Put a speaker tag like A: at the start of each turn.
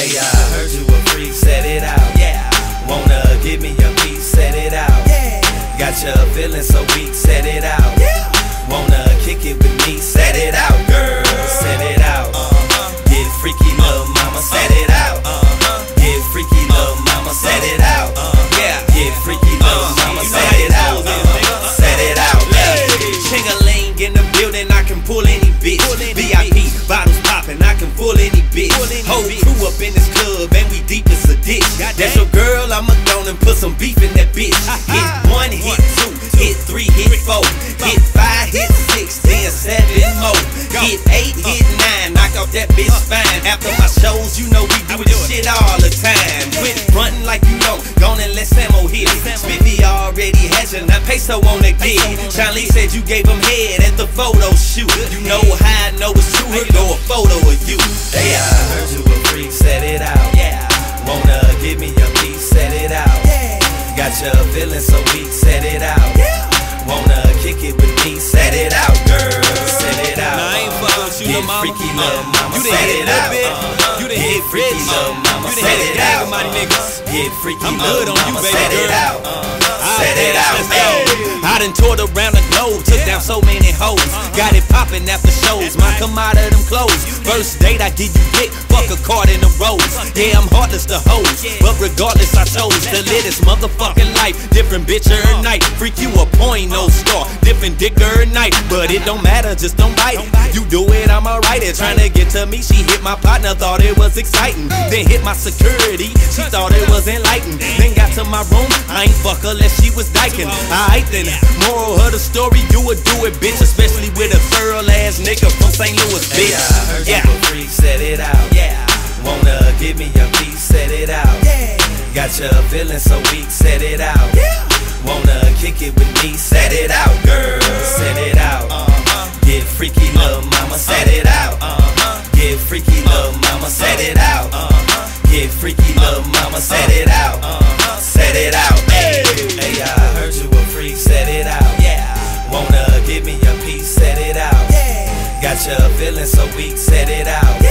A: Hey, I heard you a freak, set it out. Yeah. Wanna give me a piece, set it out. Yeah. Got you feeling so weak, set it out. Yeah. Wanna kick it with me, set it out, girl. Set it out. Get freaky, little mama, set it out. Get freaky, little mama, set it out. Yeah. Get freaky, little mama, set it out. Set it out. Ching-a-ling in the building, I can pull any bitch. VIP, bottles popping, I can pull any bitch. Whole crew up in this club and we deep as a ditch. That's your girl, I'ma go and put some beef in that bitch. Hit 1, hit 2, hit 3, hit 4, hit 5, hit 6, then 7 more. Hit 8, hit 9, knock off that bitch fine. After my shows, you know we do this shit all the time. Quit frontin' like you know, gone and let Samo hit it. Spiffy already has you, now Peso wanna get it. Charlie said you gave him head at the photo shoot. You know how I know it's true, here go a photo of you. Hey, I heard you a freak, set it out. Yeah. Wanna give me a piece, set it out. Yeah. Got you feeling so weak, set it out. Yeah. Wanna kick it with me, set it out, girl. Set it out.
B: Nah, I ain't fucking with you,
A: Get
B: little mama.
A: freaky, little mama,
B: You done
A: set
B: hit
A: it
B: a
A: out.
B: bit. You done hit
A: freaky,
B: rich.
A: little mama,
B: You done
A: set
B: hit
A: it
B: a gang
A: out.
B: of my niggas.
A: Get freaky,
B: I'm
A: little
B: good on you,
A: mama,
B: baby
A: set it
B: girl.
A: out. Set it out.
B: I done toured around the globe, took down so many hoes. Got it poppin' after shows, might come out of them clothes. First date, I give you dick, fuck a card in a rose. Yeah, I'm heartless to hoes, but regardless, I chose the littest motherfucking life. Different bitch every night, freak you a point, no star. Different dick every night, but it don't matter, just don't bite. You do it, I'm alright. Trying to get to me, she hit my partner, thought it was exciting. Then hit my security, she thought it was enlightened. Then got to my room, I ain't fuck her unless she was dyking. Alright then, moral of the story, you would do it, bitch. Especially with a thorough ass nigga from St. Louis, bitch.
A: Hey, I heard you a freak, set it out. Yeah. Wanna give me a piece, set it out. Yeah. Got you feeling so weak, set it out. Yeah. Wanna kick it with me, set it out, girl. Set it out. Get freaky, little mama, set it out. Get freaky, little mama, set it out. Get freaky, little mama, set it out. Set it out. Hey, I heard you a freak, set it out. Yeah. Wanna give me a piece, set it out. Yeah. Got you feeling so weak, set it out.